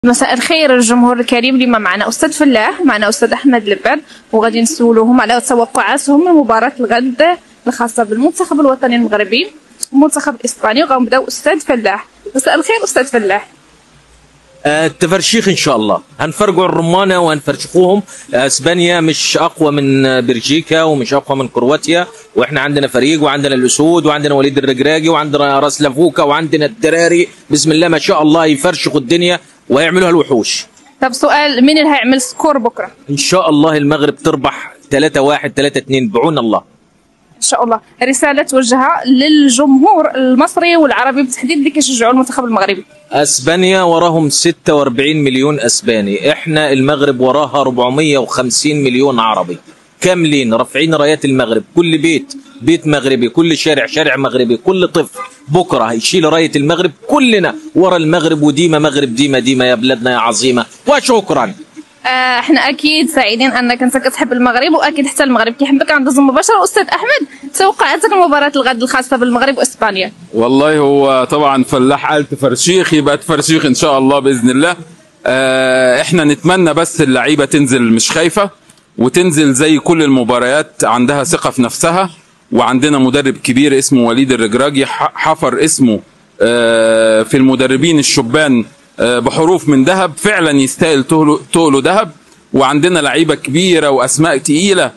مساء الخير الجمهور الكريم. اليوم معنا أستاذ فلاح، معنا أستاذ أحمد لباد، وغادي نسولوهم على توقعاتهم لمباراة الغد الخاصة بالمنتخب الوطني المغربي والمنتخب الإسباني. وغنبداو أستاذ فلاح. مساء الخير أستاذ فلاح. التفرشيخ ان شاء الله، هنفرقوا الرمانه وهنفرشخوهم. اسبانيا مش اقوى من بلجيكا ومش اقوى من كرواتيا، واحنا عندنا فريق وعندنا الاسود وعندنا وليد الرقراقي وعندنا راس لافوكا وعندنا الدراري بسم الله ما شاء الله يفرشخوا الدنيا ويعملوها الوحوش. طب سؤال، مين اللي هيعمل سكور بكره؟ ان شاء الله المغرب تربح 3-1 3-2 بعون الله. ان شاء الله. رساله توجهها للجمهور المصري والعربي بالتحديد اللي كيشجعوا المنتخب المغربي. اسبانيا وراهم 46 مليون اسباني، احنا المغرب وراها 450 مليون عربي كاملين رافعين رايات المغرب. كل بيت مغربي، كل شارع مغربي، كل طفل بكره هيشيل رايه المغرب. كلنا ورا المغرب، وديما مغرب ديما يا بلادنا يا عظيمه. وشكرا. احنا اكيد سعيدين انك انت كتحب المغرب، واكيد حتى المغرب كيحبك. عند مباشره استاذ احمد، توقعاتك لمباراه الغد الخاصه بالمغرب واسبانيا؟ والله هو طبعا فلاح قال تفرشيخ، يبقى تفرشيخ ان شاء الله باذن الله. احنا نتمنى بس اللعيبه تنزل مش خايفه، وتنزل زي كل المباريات عندها ثقه في نفسها. وعندنا مدرب كبير اسمه وليد الرقراقي حفر اسمه في المدربين الشبان بحروف من ذهب، فعلا يستاهل تقله ذهب. وعندنا لعيبه كبيره واسماء تقيله،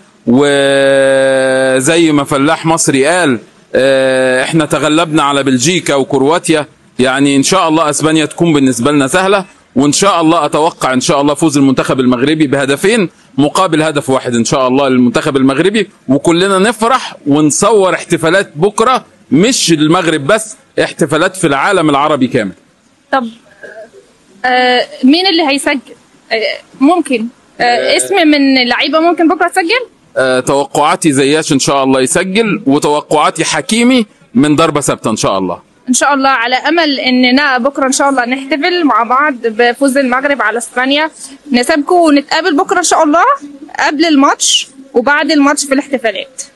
وزي ما فلاح مصري قال احنا تغلبنا على بلجيكا وكرواتيا. يعني ان شاء الله اسبانيا تكون بالنسبه لنا سهله، وان شاء الله اتوقع ان شاء الله فوز المنتخب المغربي بهدفين مقابل هدف واحد ان شاء الله للمنتخب المغربي. وكلنا نفرح ونصور احتفالات بكره، مش المغرب بس، احتفالات في العالم العربي كامل. طب مين اللي هيسجل؟ ممكن اسم من لعيبه ممكن بكره تسجل؟ توقعاتي زياش ان شاء الله يسجل، وتوقعاتي حكيمي من ضربه ثابته ان شاء الله. ان شاء الله، على امل اننا بكره ان شاء الله نحتفل مع بعض بفوز المغرب على اسبانيا. نسابكم ونتقابل بكره ان شاء الله قبل الماتش وبعد الماتش في الاحتفالات.